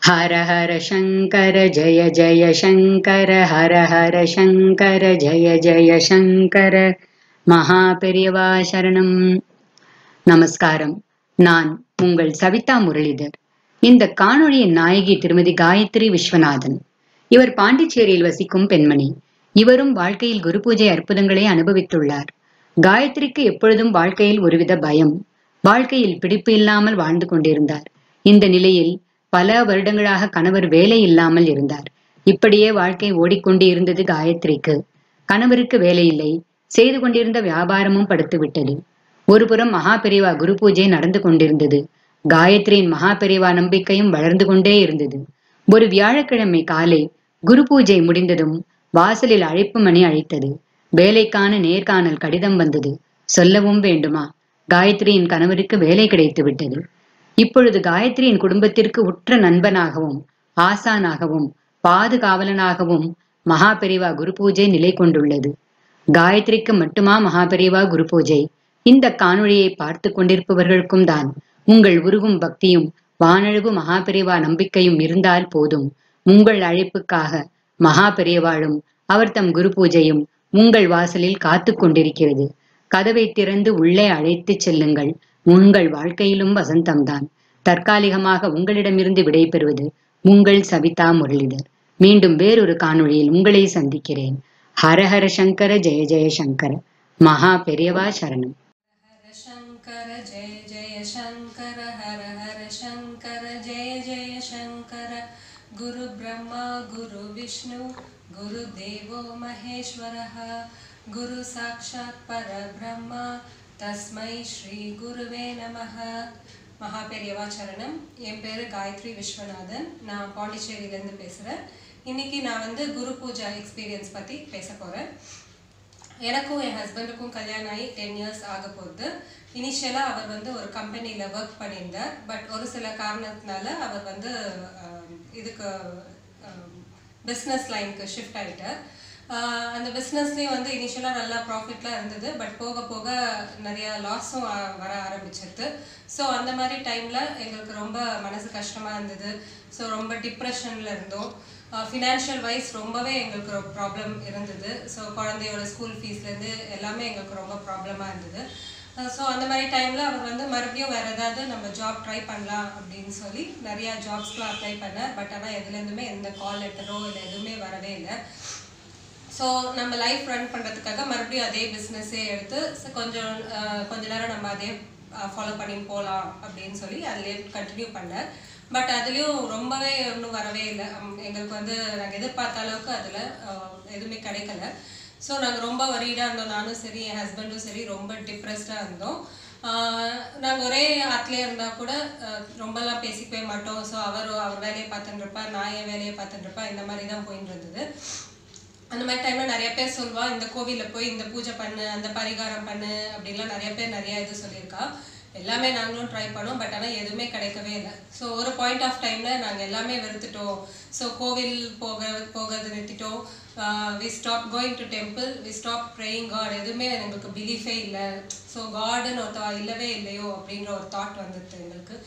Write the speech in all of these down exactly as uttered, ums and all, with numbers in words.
हर हर शंकर जय जय शंकर हर हर शंकर जय जय शंकर மகாபெரியவா சரணம். நமஸ்காரம். நான் உங்கள் சவிதா முரளிதர். இந்த காணொளியின் நாயகி திருமதி காயத்ரி விஸ்வநாதன். இவர் பாண்டிச்சேரியில் வசிக்கும் பெண்மணி. இவரும் வாழ்க்கையில் குரு பூஜை அற்புதங்களை அனுபவித்துள்ளார். காயத்ரிக்கு எப்பொழுதும் வாழ்க்கையில் ஒருவித பயம், வாழ்க்கையில் பிடிப்பு இல்லாமல் வாழ்ந்து கொண்டிருந்தார். இந்த நிலையில் பல வருடங்களாக கணவர் வேலை இல்லாமல் இருந்தார். இப்படியே வாழ்க்கை ஓடிக்கொண்டு இருந்தது காயத்ரிக்கு. கணவருக்கு வேலை இல்லை, செய்து கொண்டிருந்த வியாபாரமும் படுத்துவிட்டது. ஒருபுறம் மகாபெரிவா குரு பூஜை நடந்து கொண்டிருந்தது. காயத்ரியின் மகாபெரிவா நம்பிக்கையும் வளர்ந்து கொண்டே இருந்தது. ஒரு வியாழக்கிழமை காலை குரு பூஜை முடிந்ததும் வாசலில் அழைப்பு மணி அழைத்தது. வேலைக்கான நேர்காணல் கடிதம் வந்தது. சொல்லவும் வேண்டுமா, காயத்ரியின் கணவருக்கு வேலை கிடைத்து விட்டது. இப்பொழுது காயத்ரியின் குடும்பத்திற்கு உற்ற நண்பனாகவும் ஆசானாகவும் பாதுகாவலனாகவும் மகாபெரிவா குரு பூஜை நிலை கொண்டுள்ளது. காயத்ரிக்கு மட்டுமா மகாபெரிவா குரு பூஜை? இந்த காணொளியை பார்த்து கொண்டிருப்பவர்களுக்கும் தான். உங்கள் உருகும் பக்தியும் வானழகு மகாபெரிவா நம்பிக்கையும் இருந்தால் போதும். உங்கள் அழைப்புக்காக மகாபெரிவாளும் அவர் தம் குரு பூஜையும் உங்கள் வாசலில் காத்து கொண்டிருக்கிறது. கதவை திறந்து உள்ளே அழைத்து செல்லுங்கள். உங்கள் வாழ்க்கையிலும் வசந்தம்தான். தற்காலிகமாக உங்களிடமிருந்து விடைபெறுவது உங்கள் சவிதா முரளிதர். மீண்டும் வேறொரு காணொளியில் உங்களை சந்திக்கிறேன். ஹரஹர சங்கர ஜெய ஜெய சங்கர மகா பெரியவா சரணம். ஹர சங்கர ஜெய ஜெய சங்கர ஹர ஹர சங்கர ஜெய ஜெய சங்கர. குரு பிரம்மா குரு விஷ்ணு குரு தேவோ மகேஸ்வரஹ. குரு சாக்ஷாத் பரபிரம்மா தஸ்மை ஸ்ரீ குருவே நமஹ. மகாபெரியவா சரணம். என் பேர் காயத்ரி விஸ்வநாதன். நான் பாண்டிச்சேரியிலேருந்து பேசுகிறேன். இன்றைக்கி நான் வந்து குரு பூஜா எக்ஸ்பீரியன்ஸ் பற்றி பேச போகிறேன். எனக்கும் என் ஹஸ்பண்டுக்கும் கல்யாணம் ஆகி டென் இயர்ஸ் ஆக போகுது. இனிஷியலாக அவர் வந்து ஒரு கம்பெனியில் ஒர்க் பண்ணியிருந்தார். பட் ஒரு சில காரணத்தினால அவர் வந்து இதுக்கு பிஸ்னஸ் லைனுக்கு ஷிஃப்ட் ஆகிட்டார். அந்த பிஸ்னஸ்லேயும் வந்து இனிஷியலாக நல்லா ப்ராஃபிட்லாம் இருந்தது. பட் போக போக நிறையா லாஸும் வர ஆரம்பிச்சிருது. ஸோ அந்த மாதிரி டைமில் எங்களுக்கு ரொம்ப மனசு கஷ்டமாக இருந்தது. ஸோ ரொம்ப டிப்ரெஷனில் இருந்தோம். ஃபினான்ஷியல் வைஸ் ரொம்பவே எங்களுக்கு ஒரு ப்ராப்ளம் இருந்தது. ஸோ குழந்தையோட ஸ்கூல் ஃபீஸ்லேருந்து எல்லாமே எங்களுக்கு ரொம்ப ப்ராப்ளமாக இருந்தது. ஸோ அந்த மாதிரி டைமில் அவர் வந்து மறுபடியும் வேறு ஏதாவது நம்ம ஜாப் ட்ரை பண்ணலாம் அப்படின்னு சொல்லி நிறையா ஜாப்ஸ்லாம் அப்ளை பண்ணார். பட் ஆனால் எதுலேருந்துமே எந்த கால் லெட்டரோ இல்லை எதுவுமே வரவே இல்லை. ஸோ நம்ம லைஃப் ரன் பண்ணுறதுக்காக மறுபடியும் அதே பிஸ்னஸே எடுத்து கொஞ்சம் கொஞ்ச நேரம் நம்ம அதே ஃபாலோ பண்ணி போகலாம் அப்படின்னு சொல்லி அதிலே கண்டினியூ பண்ணேன். பட் அதுலேயும் ரொம்பவே ஒன்றும் வரவே இல்லை. எங்களுக்கு வந்து நாங்கள் எதிர்பார்த்த அளவுக்கு அதில் எதுவுமே கிடைக்கல. ஸோ நாங்கள் ரொம்ப வரீடாக இருந்தோம். நானும் சரி, என் ஹஸ்பண்டும் சரி, ரொம்ப டிப்ரெஸ்டாக இருந்தோம். நாங்கள் ஒரே ஆற்றுலேயே இருந்தால் கூட ரொம்பலாம் பேசிக்கவே மாட்டோம். ஸோ அவர் அவர் வேலையை பார்த்துட்டுருப்பா, நான் என் வேலையை பார்த்துட்டுருப்பா, இந்த மாதிரி தான் போயின்னு இருந்தது. அந்த மாதிரி டைமில் நிறைய பேர் சொல்வா, இந்த கோவிலில் போய் இந்த பூஜை பண்ணு, அந்த பரிகாரம் பண்ணு அப்படின்லாம் நிறைய பேர் நிறையா இது சொல்லியிருக்கா. எல்லாமே நாங்களும் ட்ரை பண்ணோம். பட் ஆனால் எதுவுமே கிடைக்கவே இல்லை. ஸோ ஒரு பாயிண்ட் ஆஃப் டைமில் நாங்கள் எல்லாமே வெறுத்துட்டோம். ஸோ கோவில் போக போகிறது நிறுத்திட்டோம். We stop going to temple, we stop praying god. எதுவுமே எங்களுக்கு பிலீஃபே இல்லை. ஸோ காடுன்னு ஒருத்தவா இல்லவே இல்லையோ அப்படின்ற ஒரு தாட் வந்துடுது எங்களுக்கு.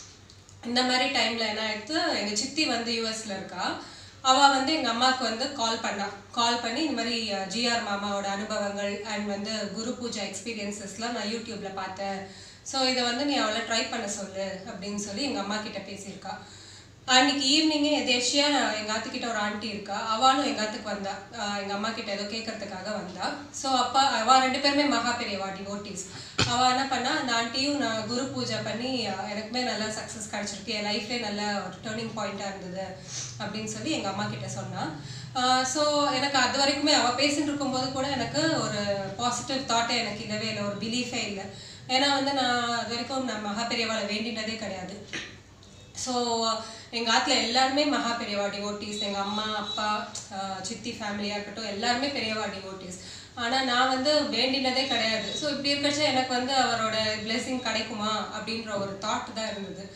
இந்த மாதிரி டைமில் என்ன ஆயிடுத்து, எங்கள் சித்தி வந்து யூஎஸில் இருக்கா. அவள் வந்து எங்கள் அம்மாவுக்கு வந்து கால் பண்ணா. கால் பண்ணி இந்த மாதிரி ஜிஆர் மாமாவோட அனுபவங்கள் அண்ட் வந்து குரு பூஜா எக்ஸ்பீரியன்ஸஸ்லாம் நான் யூடியூப்பில் பார்த்தேன். ஸோ இதை வந்து நீ அவளை ட்ரை பண்ண சொல்லு அப்படின்னு சொல்லி எங்கள் அம்மா கிட்ட பேசியிருக்கா. அன்றைக்கி ஈவினிங்கே எதேர்ச்சியாக எங்கள் ஆத்துக்கிட்ட ஒரு ஆண்டி இருக்கா. அவளும் எங்கள் ஆத்துக்கு வந்தா, எங்கள் அம்மா கிட்ட ஏதோ கேட்கறதுக்காக வந்தா. ஸோ அப்போ அவள் ரெண்டு பேருமே மகாபெரியவா டிவோட்டீஸ். அவள் என்ன பண்ணா, அந்த ஆண்டியும் நான் குரு பூஜை பண்ணி எனக்குமே நல்லா சக்ஸஸ் கிடச்சிருக்கு, என் லைஃப்லேயே நல்ல ஒரு டேர்னிங் பாயிண்ட்டாக இருந்தது அப்படின்னு சொல்லி எங்கள் அம்மா கிட்ட சொன்னான். ஸோ எனக்கு அது வரைக்குமே அவள் பேசிட்டு இருக்கும்போது கூட எனக்கு ஒரு பாசிட்டிவ் தாட்டே எனக்கு இல்லவே இல்லை, ஒரு பிலீஃபே இல்லை. ஏன்னா வந்து நான் அது வரைக்கும் நான் மகாபெரியவாளை வேண்டினதே கிடையாது. ஸோ எங்கள் ஆற்றுல எல்லாருமே மகாபெரியவா டிவோட்டீஸ். எங்கள் அம்மா அப்பா சித்தி ஃபேமிலியாக இருக்கட்டும், எல்லாருமே பெரியவா டிவோட்டீஸ். ஆனால் நான் வந்து வேண்டினதே கிடையாது. ஸோ இப்படி இருக்கச்ச எனக்கு வந்து அவரோட பிளெஸிங் கிடைக்குமா அப்படின்ற ஒரு தாட் தான் இருந்தது.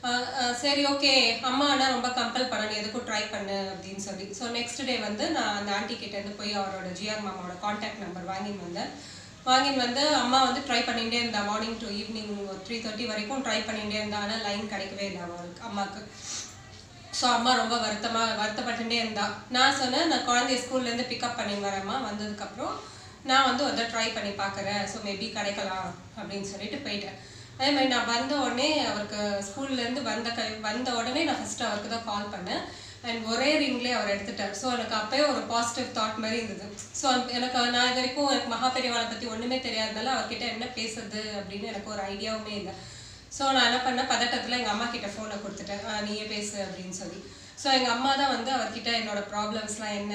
சரி, ஓகே, அம்மா ஆனால் ரொம்ப கம்பல் பண்ண, நீ எதுக்கும் ட்ரை பண்ணு அப்படின்னு சொல்லி. ஸோ நெக்ஸ்ட் டே வந்து நான் அந்த ஆண்டி கிட்டேருந்து போய் அவரோட ஜிஆர் மாமாவோட கான்டாக்ட் நம்பர் வாங்கின்னு வந்தேன். வாங்கின்னு வந்து அம்மா வந்து ட்ரை பண்ணிகிட்டே இருந்தா. மார்னிங் டு ஈவினிங் ஒரு த்ரீ தேர்ட்டி வரைக்கும் ட்ரை பண்ணிகிட்டே இருந்தா. ஆனால் லைன் கிடைக்கவே இல்லை அவருக்கு, அம்மாவுக்கு. ஸோ அம்மா ரொம்ப வருத்தமாக வருத்தப்பட்டுட்டே இருந்தா. நான் சொன்னேன், நான் குழந்தைய ஸ்கூல்லேருந்து பிக்கப் பண்ணி வரேம்மா, வந்ததுக்கப்புறம் நான் வந்து அதை ட்ரை பண்ணி பார்க்குறேன், ஸோ மேபி கிடைக்கலாம் அப்படின்னு சொல்லிட்டு போயிட்டேன். அதே மாதிரி நான் வந்த உடனே அவருக்கு ஸ்கூல்லேருந்து வந்த க வந்த உடனே நான் ஃபஸ்ட்டு அவருக்கு தான் கால் பண்ணேன். அண்ட் ஒரே ரிங்லேயே அவர் எடுத்துட்டார். ஸோ எனக்கு அப்போயே ஒரு பாசிட்டிவ் தாட் மாதிரி இருந்தது. ஸோ எனக்கு நான் இது வரைக்கும் எனக்கு மகா பெரியவாளை பற்றி ஒன்றுமே தெரியாதனால அவர்கிட்ட என்ன பேசுறது அப்படின்னு எனக்கு ஒரு ஐடியாவுமே இல்லை. ஸோ நான் என்ன பண்ணேன், பதட்டத்தில் எங்கள் அம்மா கிட்ட ஃபோனை கொடுத்துட்டேன், நீயே பேசு அப்படின்னு சொல்லி. ஸோ எங்கள் அம்மா தான் வந்து அவர்கிட்ட என்னோட ப்ராப்ளம்ஸ்லாம் என்ன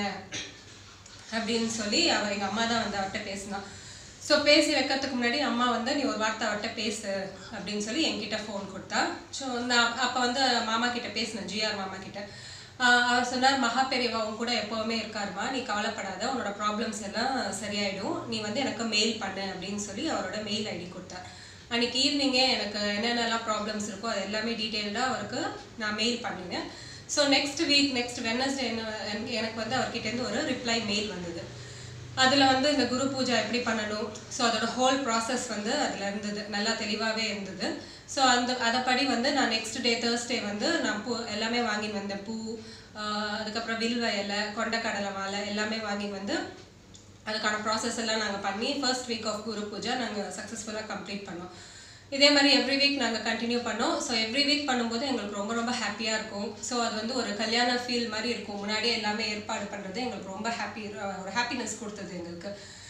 அப்படின்னு சொல்லி அவர் எங்கள் அம்மா தான் வந்து அவர்கிட்ட பேசினான். ஸோ பேசி வைக்கிறதுக்கு முன்னாடி அம்மா வந்து நீ ஒரு வார்த்தை அவர்கிட்ட பேசு அப்படின்னு சொல்லி என்கிட்ட ஃபோன் கொடுத்தா. ஸோ நான் அப்போ வந்து மாமா கிட்ட பேசினேன், ஜிஆர் மாமா கிட்ட. அவர் சொன்னார், மகா பெரியவா உன் கூட எப்போவுமே இருக்காருமா, நீ கவலைப்படாத, உன்னோட ப்ராப்ளம்ஸ் எல்லாம் சரியாயிடும், நீ வந்து எனக்கு மெயில் பண்ணு அப்படின்னு சொல்லி அவரோட மெயில் ஐடி கொடுத்தார். அன்றைக்கி ஈவினிங்கே எனக்கு என்னென்னலாம் ப்ராப்ளம்ஸ் இருக்கோ அது எல்லாமே டீட்டெயில்டாக அவருக்கு நான் மெயில் பண்ணினேன். So next week next Wednesday என்ன எனக்கு வந்து அவர்கிட்டேருந்து ஒரு ரிப்ளை மெயில் வந்தது. அதில் வந்து இந்த குரு பூஜை எப்படி பண்ணணும், ஸோ அதோட ஹோல் ப்ராசஸ் வந்து அதில் இருந்தது, நல்லா தெளிவாகவே இருந்தது. ஸோ அந்த அதைப்படி வந்து நான் நெக்ஸ்ட் டே தேர்ஸ்டே வந்து நான் பூ எல்லாமே வாங்கின்னு வந்தேன். பூ, அதுக்கப்புறம் வில்வ இலை, கொண்டக்கடலை மாலை எல்லாமே வாங்கின்னு வந்து அதுக்கான ப்ராசஸ் எல்லாம் நாங்கள் பண்ணி ஃபர்ஸ்ட் வீக் ஆஃப் குரு பூஜை நாங்கள் சக்ஸஸ்ஃபுல்லாக கம்ப்ளீட் பண்ணோம். இதே மாதிரி எவ்ரி வீக் நாங்கள் கண்டினியூ பண்ணோம். ஸோ எவ்ரி வீக் பண்ணும்போது எங்களுக்கு ரொம்ப ரொம்ப ஹாப்பியாக இருக்கும். ஸோ அது வந்து ஒரு கல்யாண ஃபீல் மாதிரி இருக்கும். முன்னாடியே எல்லாமே ஏற்பாடு பண்ணுறது எங்களுக்கு ரொம்ப ஹாப்பி, ஒரு ஹாப்பினஸ் கொடுத்தது எங்களுக்கு.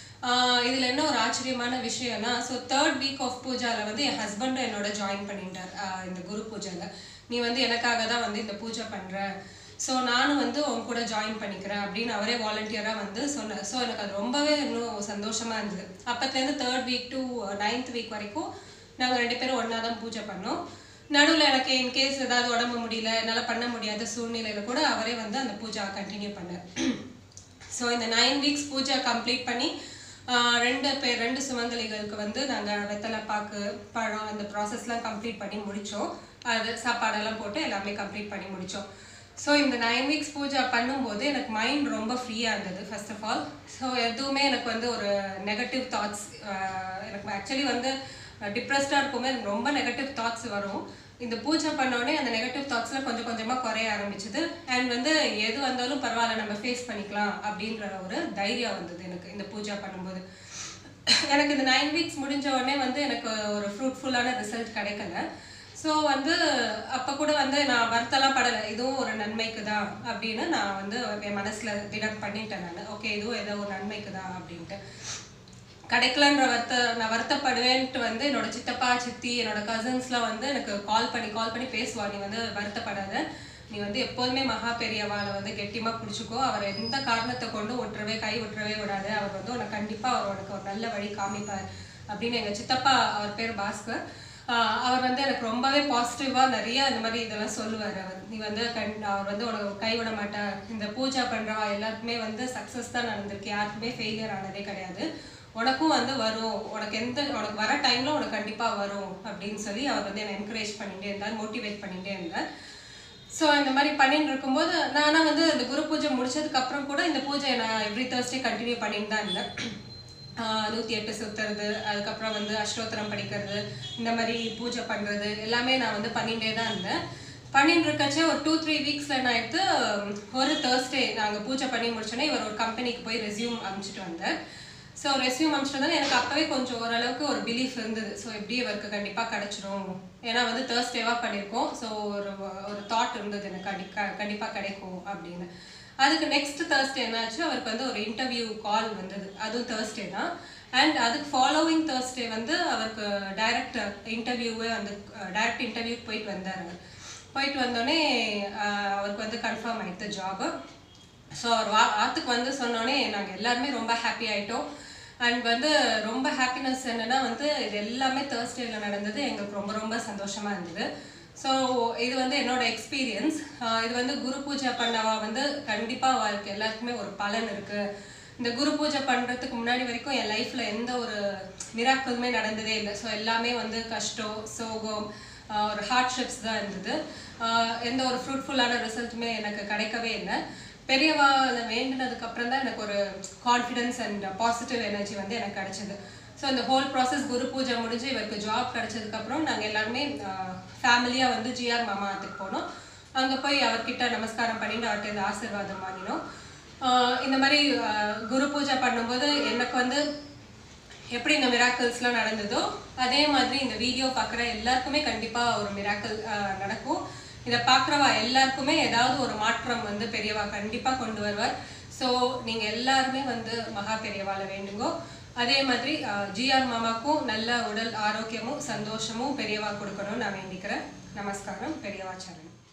இதில் என்ன ஒரு ஆச்சரியமான விஷயம்னா, ஸோ தேர்ட் வீக் ஆஃப் பூஜாவில் வந்து என் ஹஸ்பண்டும் என்னோட ஜாயின் பண்ணிட்டார் இந்த குரு பூஜையில். நீ வந்து எனக்காக தான் வந்து இந்த பூஜை பண்ணுற, ஸோ நானும் வந்து உன் கூட ஜாயின் பண்ணிக்கிறேன் அப்படின்னு அவரே வாலண்டியராக வந்து சொன்னார். ஸோ எனக்கு அது ரொம்பவே இன்னும் சந்தோஷமாக இருந்தது. அப்போத்துலேருந்து third week to ninth week வரைக்கும் நாங்கள் ரெண்டு பேரும் ஒன்றா தான் பூஜை பண்ணோம். நடுவில் எனக்கு இன்கேஸ் ஏதாவது உடம்பு முடியல, என்னால் பண்ண முடியாத சூழ்நிலையில் கூட அவரே வந்து அந்த பூஜை கண்டினியூ பண்ணார். ஸோ இந்த நைன் வீக்ஸ் பூஜை கம்ப்ளீட் பண்ணி ரெண்டு பேர் ரெண்டு சுமங்கலிகளுக்கு வந்து நாங்கள் வெத்தலை பாக்கு பழம் அந்த ப்ராசஸ்லாம் கம்ப்ளீட் பண்ணி முடித்தோம். அது சாப்பாடெல்லாம் போட்டு எல்லாமே கம்ப்ளீட் பண்ணி முடித்தோம். ஸோ இந்த நைன் வீக்ஸ் பூஜை பண்ணும்போது எனக்கு மைண்ட் ரொம்ப ஃப்ரீயாக இருந்தது ஃபர்ஸ்ட் ஆஃப் ஆல். ஸோ எதுவுமே எனக்கு வந்து ஒரு நெகட்டிவ் தாட்ஸ், எனக்கு ஆக்சுவலி வந்து டிப்ரெஸ்டாக இருக்குமே எனக்கு ரொம்ப நெகட்டிவ் தாட்ஸ் வரும். இந்த பூஜை பண்ணோடனே அந்த நெகட்டிவ் தாட்ஸ்லாம் கொஞ்சம் கொஞ்சமாக குறைய ஆரம்பிச்சுது. அண்ட் வந்து எது வந்தாலும் பரவாயில்ல, நம்ம ஃபேஸ் பண்ணிக்கலாம் அப்படின்ற ஒரு தைரியம் வந்தது எனக்கு இந்த பூஜை பண்ணும்போது. எனக்கு இந்த நைன் வீக்ஸ் முடிஞ்ச உடனே வந்து எனக்கு ஒரு ஃப்ரூட்ஃபுல்லான ரிசல்ட் கிடைக்கல. ஸோ வந்து அப்போ கூட வந்து நான் வருத்தலாம் படலை, இதுவும் ஒரு நன்மைக்கு தான் அப்படின்னு நான் வந்து என் மனசில் டிடக்ட் பண்ணிட்டேன். நான் ஓகே இதுவும் ஏதோ ஒரு நன்மைக்கு தான் அப்படின்ட்டு. கிடைக்கலன்ற வருத்த நான் வருத்தப்படுவேன்ட்டு வந்து என்னோட சித்தப்பா சித்தி என்னோட கசின்ஸ்லாம் வந்து எனக்கு கால் பண்ணி கால் பண்ணி பேசுவா, நீ வந்து வருத்தப்படாத, நீ வந்து எப்போதுமே மகா பெரியவாளை வந்து கெட்டியமாக பிடிச்சிக்கோ, அவர் எந்த காரணத்தை கொண்டு ஒட்டுறவே கை ஒட்டுறவே விடாது, அவர் வந்து உனக்கு கண்டிப்பாக அவர் உனக்கு ஒரு நல்ல வழி காமிப்பார் அப்படின்னு எங்கள் சித்தப்பா, அவர் பேர் பாஸ்கர், அவர் வந்து எனக்கு ரொம்பவே பாசிட்டிவாக நிறைய இந்த மாதிரி இதெல்லாம் சொல்லுவார். அவர் நீ வந்து கண் அவர் வந்து உனக்கு கைவிட மாட்டார், இந்த பூஜை பண்ணுறவா எல்லாருக்குமே வந்து சக்ஸஸ் தான் நடந்திருக்கு, யாருக்குமே ஃபெயிலியர் ஆனதே கிடையாது, உனக்கும் வந்து வரும், உனக்கு எந்த உனக்கு வர டைமில் உனக்கு கண்டிப்பாக வரும் அப்படின்னு சொல்லி அவர் வந்து என்னை என்கரேஜ் பண்ணிகிட்டே இருந்தார், மோட்டிவேட் பண்ணிகிட்டே இருந்தார். ஸோ இந்த மாதிரி பண்ணிட்டு இருக்கும்போது நானும் வந்து இந்த குரு பூஜை முடிச்சதுக்கப்புறம் கூட இந்த பூஜையை நான் எவ்ரி தேர்ஸ்டே கண்டினியூ பண்ணிட்டு தான் இருந்தேன். நூற்றி எட்டு சுற்றுறது, அதுக்கப்புறம் வந்து அஷ்டோத்திரம் படிக்கிறது, இந்த மாதிரி பூஜை பண்ணுறது எல்லாமே நான் வந்து பண்ணிகிட்டே தான் இருந்தேன். பண்ணிட்டு இருக்கச்சே ஒரு டூ த்ரீ வீக்ஸில் நான் எடுத்து ஒரு தேர்ஸ்டே நாங்கள் பூஜை பண்ணி முடிச்சோன்னே இவர் ஒரு கம்பெனிக்கு போய் ரெஸ்யூம் அனுப்பிச்சிட்டு வந்தார். ஸோ ரெஸ்யூம் அனுப்பிச்சிட்டு எனக்கு அப்போவே கொஞ்சம் ஓரளவுக்கு ஒரு பிலீஃப் இருந்தது. ஸோ எப்படி இவருக்கு கண்டிப்பாக கிடச்சிரும், ஏன்னா வந்து தேர்ஸ்டேவாக பண்ணியிருக்கோம். ஸோ ஒரு ஒரு தாட் இருந்தது எனக்கு கண்டி கண்டிப்பாக கிடைக்கும் அப்படின்னு. அதுக்கு நெக்ஸ்ட் தேர்ஸ்டே என்னாச்சு, அவருக்கு வந்து ஒரு இன்டர்வியூ கால் வந்தது, அதுவும் தேர்ஸ்டே தான். அண்ட் அதுக்கு ஃபாலோவிங் தேர்ஸ்டே வந்து அவருக்கு டைரக்ட் இன்டர்வியூவே வந்து டைரக்ட் இன்டர்வியூக்கு போயிட்டு வந்தார். அவர் போயிட்டு வந்தோடனே அவருக்கு வந்து கன்ஃபார்ம் ஆகிடுது ஜாபு. ஸோ அவர் வா ஆற்றுக்கு வந்து சொன்னோடனே நாங்கள் எல்லாருமே ரொம்ப ஹாப்பி ஆகிட்டோம். அண்ட் வந்து ரொம்ப ஹாப்பினஸ் என்னென்னா வந்து இது எல்லாமே தேர்ஸ்டேயில் நடந்தது, எங்களுக்கு ரொம்ப ரொம்ப சந்தோஷமாக இருந்தது. ஸோ இது வந்து என்னோடய எக்ஸ்பீரியன்ஸ். இது வந்து குரு பூஜை பண்ணவா வந்து கண்டிப்பாக வாழ்க்கை எல்லாருக்குமே ஒரு பலன் இருக்குது. இந்த குரு பூஜை பண்ணுறதுக்கு முன்னாடி வரைக்கும் என் லைஃப்பில் எந்த ஒரு மிராக்கிளுமே நடந்ததே இல்லை. ஸோ எல்லாமே வந்து கஷ்டம், சோகம், ஒரு ஹார்ட்ஷிப்ஸ் தான் இருந்தது. எந்த ஒரு ஃப்ரூட்ஃபுல்லான ரிசல்ட்டுமே எனக்கு கிடைக்கவே இல்லை. பெரியவாளை வேண்டினதுக்கப்புறம் தான் எனக்கு ஒரு கான்ஃபிடென்ஸ் அண்ட் பாசிட்டிவ் எனர்ஜி வந்து எனக்கு கிடைச்சிது. ஸோ இந்த ஹோல் ப்ராசஸ் குரு பூஜை முடிஞ்சு இவருக்கு ஜாப் கிடைச்சதுக்கப்புறம் நாங்கள் எல்லாருமே ஃபேமிலியாக வந்து ஜிஆர் மாமா ஆற்றுக்கு போனோம். அங்கே போய் அவர்கிட்ட நமஸ்காரம் பண்ணிட்டு அவர்கிட்ட ஆசீர்வாதம் வாங்கினோம். இந்த மாதிரி குரு பூஜை பண்ணும்போது எனக்கு வந்து எப்படி இந்த மிராக்கிள்ஸ்லாம் நடந்ததோ அதே மாதிரி இந்த வீடியோ பார்க்குற எல்லாருக்குமே கண்டிப்பாக ஒரு மிராக்கிள் நடக்கும். இதை பார்க்குறவா எல்லாருக்குமே ஏதாவது ஒரு மாற்றம் வந்து பெரியவா கண்டிப்பாக கொண்டு வருவார். ஸோ நீங்கள் எல்லாருமே வந்து மகா பெரியவாளை வேண்டுங்கோ. அதே மாதிரி ஜிஆர் மாமாக்கும் நல்ல உடல் ஆரோக்கியமும் சந்தோஷமும் பெரியவா கொடுக்கணும்னு நான் வேண்டிக்கிறேன். நமஸ்காரம். பெரியவா சரணம்.